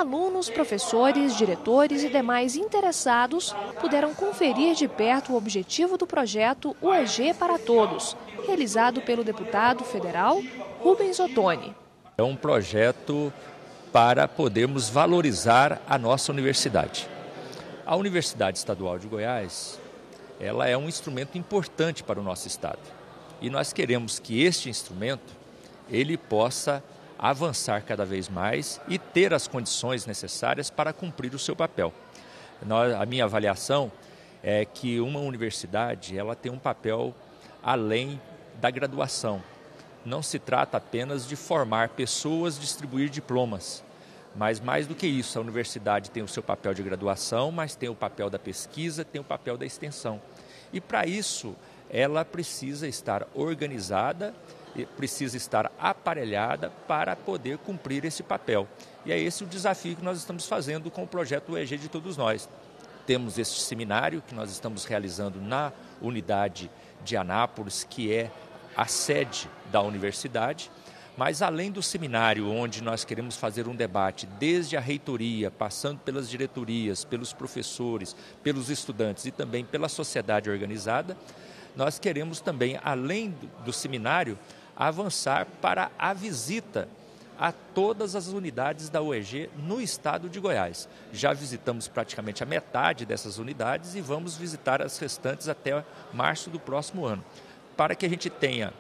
Alunos, professores, diretores e demais interessados puderam conferir de perto o objetivo do projeto UEG para Todos, realizado pelo deputado federal Rubens Ottoni. É um projeto para podermos valorizar a nossa universidade. A Universidade Estadual de Goiás, ela é um instrumento importante para o nosso estado. E nós queremos que este instrumento, ele possa avançar cada vez mais e ter as condições necessárias para cumprir o seu papel. A minha avaliação é que uma universidade, ela tem um papel além da graduação. Não se trata apenas de formar pessoas, distribuir diplomas, mas mais do que isso, a universidade tem o seu papel de graduação, mas tem o papel da pesquisa, tem o papel da extensão. E para isso, ela precisa estar organizada, precisa estar aparelhada para poder cumprir esse papel. E é esse o desafio que nós estamos fazendo com o projeto UEG de Todos Nós. Temos este seminário que nós estamos realizando na unidade de Anápolis, que é a sede da universidade, mas além do seminário, onde nós queremos fazer um debate desde a reitoria, passando pelas diretorias, pelos professores, pelos estudantes e também pela sociedade organizada, nós queremos também, além do seminário, avançar para a visita a todas as unidades da UEG no estado de Goiás. Já visitamos praticamente a metade dessas unidades e vamos visitar as restantes até março do próximo ano, para que a gente tenha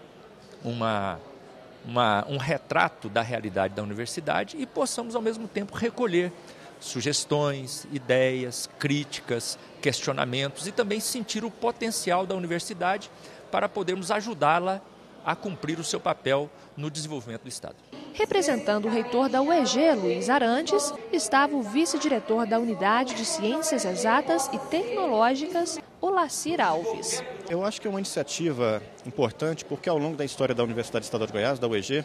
um retrato da realidade da universidade e possamos, ao mesmo tempo, recolher sugestões, ideias, críticas, questionamentos e também sentir o potencial da universidade para podermos ajudá-la a cumprir o seu papel no desenvolvimento do Estado. Representando o reitor da UEG, Luiz Arantes, estava o vice-diretor da Unidade de Ciências Exatas e Tecnológicas, Olacir Alves. Eu acho que é uma iniciativa importante porque ao longo da história da Universidade Estadual de Goiás, da UEG,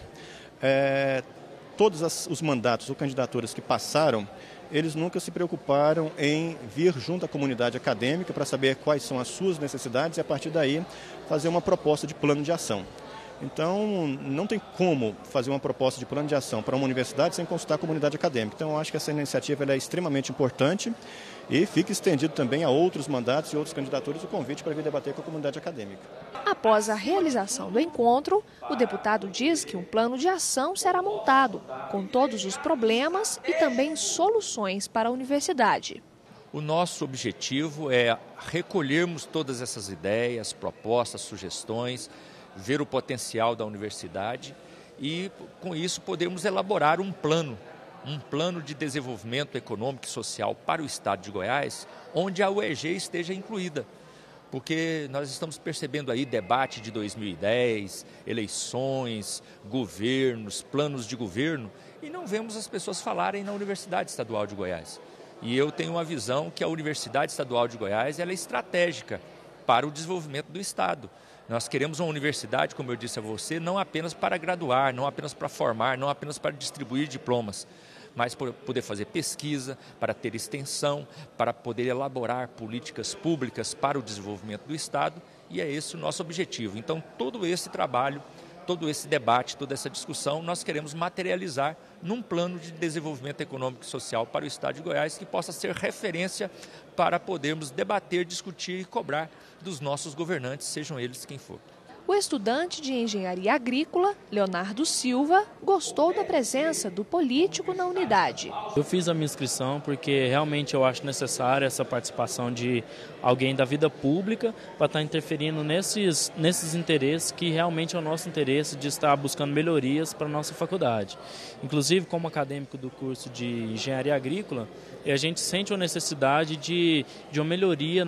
todos os mandatos ou candidaturas que passaram, eles nunca se preocuparam em vir junto à comunidade acadêmica para saber quais são as suas necessidades e a partir daí fazer uma proposta de plano de ação. Então, não tem como fazer uma proposta de plano de ação para uma universidade sem consultar a comunidade acadêmica. Então, eu acho que essa iniciativa ela é extremamente importante e fica estendido também a outros mandatos e outras candidaturas o convite para vir debater com a comunidade acadêmica. Após a realização do encontro, o deputado diz que um plano de ação será montado, com todos os problemas e também soluções para a universidade. O nosso objetivo é recolhermos todas essas ideias, propostas, sugestões, ver o potencial da universidade e, com isso, podermos elaborar um plano de desenvolvimento econômico e social para o estado de Goiás, onde a UEG esteja incluída. Porque nós estamos percebendo aí debate de 2010, eleições, governos, planos de governo, e não vemos as pessoas falarem na Universidade Estadual de Goiás. E eu tenho uma visão que a Universidade Estadual de Goiás ela é estratégica para o desenvolvimento do estado. Nós queremos uma universidade, como eu disse a você, não apenas para graduar, não apenas para formar, não apenas para distribuir diplomas, mas para poder fazer pesquisa, para ter extensão, para poder elaborar políticas públicas para o desenvolvimento do Estado, e é esse o nosso objetivo. Então, todo esse trabalho, todo esse debate, toda essa discussão, nós queremos materializar num plano de desenvolvimento econômico e social para o Estado de Goiás, que possa ser referência para podermos debater, discutir e cobrar dos nossos governantes, sejam eles quem for. O estudante de engenharia agrícola, Leonardo Silva, gostou da presença do político na unidade. Eu fiz a minha inscrição porque realmente eu acho necessária essa participação de alguém da vida pública para estar interferindo nesses interesses que realmente é o nosso interesse de estar buscando melhorias para a nossa faculdade. Inclusive, como acadêmico do curso de engenharia agrícola, a gente sente a necessidade de uma melhoria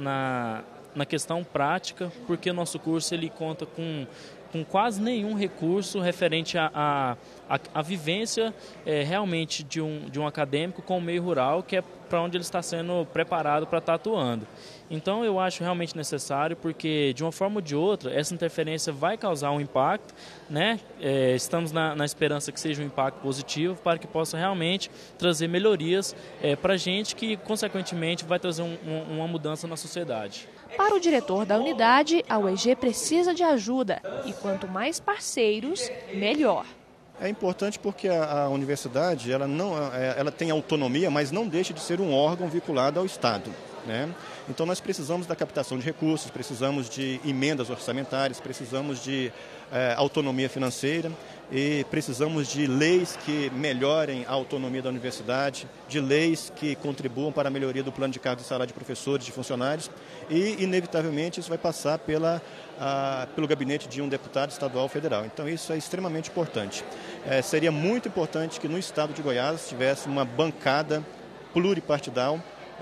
na questão prática, porque o nosso curso ele conta com quase nenhum recurso referente à vivência realmente de um acadêmico com o meio rural, que é para onde ele está sendo preparado para estar atuando. Então eu acho realmente necessário, porque de uma forma ou de outra essa interferência vai causar um impacto, né? Estamos na esperança que seja um impacto positivo para que possa realmente trazer melhorias para a gente, que consequentemente vai trazer uma mudança na sociedade. Para o diretor da unidade, a UEG precisa de ajuda e quanto mais parceiros, melhor. É importante porque a universidade ela tem autonomia, mas não deixa de ser um órgão vinculado ao Estado, né? Então nós precisamos da captação de recursos, precisamos de emendas orçamentárias, precisamos de autonomia financeira e precisamos de leis que melhorem a autonomia da universidade, de leis que contribuam para a melhoria do plano de cargos e salário de professores, de funcionários e, inevitavelmente, isso vai passar pelo gabinete de um deputado estadual ou federal. Então isso é extremamente importante. Seria muito importante que no estado de Goiás tivesse uma bancada pluripartidária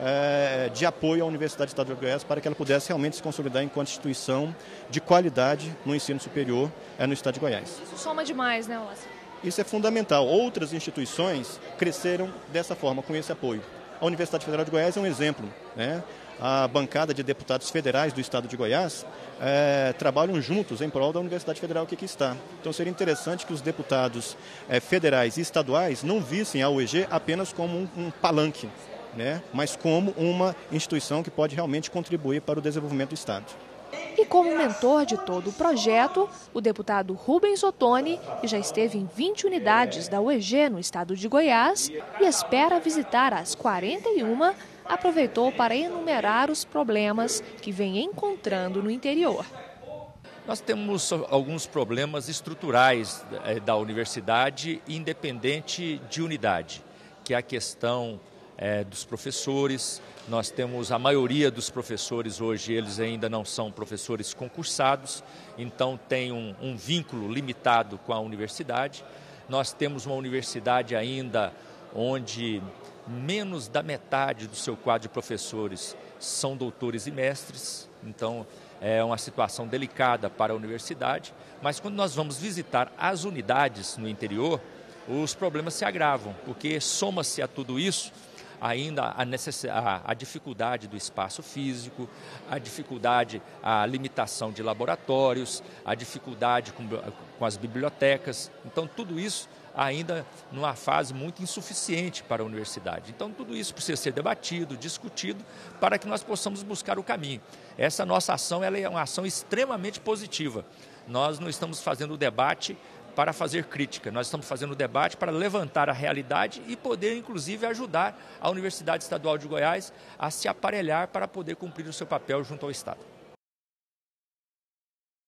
de apoio à Universidade Estadual de Goiás para que ela pudesse realmente se consolidar enquanto instituição de qualidade no ensino superior no estado de Goiás. Isso soma demais, né, Olácio? Isso é fundamental. Outras instituições cresceram dessa forma, com esse apoio. A Universidade Federal de Goiás é um exemplo, né? A bancada de deputados federais do estado de Goiás trabalham juntos em prol da Universidade Federal que aqui está. Então seria interessante que os deputados federais e estaduais não vissem a UEG apenas como um palanque, né? Mas como uma instituição que pode realmente contribuir para o desenvolvimento do estado. E como mentor de todo o projeto, o deputado Rubens Ottoni, que já esteve em 20 unidades da UEG no estado de Goiás e espera visitar as 41, aproveitou para enumerar os problemas que vem encontrando no interior. Nós temos alguns problemas estruturais da universidade, independente de unidade, que é a questão dos professores. Nós temos a maioria dos professores hoje, eles ainda não são professores concursados, então tem um vínculo limitado com a universidade. Nós temos uma universidade ainda onde menos da metade do seu quadro de professores são doutores e mestres, então é uma situação delicada para a universidade, mas quando nós vamos visitar as unidades no interior, os problemas se agravam, porque soma-se a tudo isso ainda a dificuldade do espaço físico, a dificuldade, a limitação de laboratórios, a dificuldade com as bibliotecas. Então, tudo isso ainda numa fase muito insuficiente para a universidade. Então, tudo isso precisa ser debatido, discutido, para que nós possamos buscar o caminho. Essa nossa ação ela é uma ação extremamente positiva. Nós não estamos fazendo o debate para fazer crítica. Nós estamos fazendo o debate para levantar a realidade e poder, inclusive, ajudar a Universidade Estadual de Goiás a se aparelhar para poder cumprir o seu papel junto ao Estado.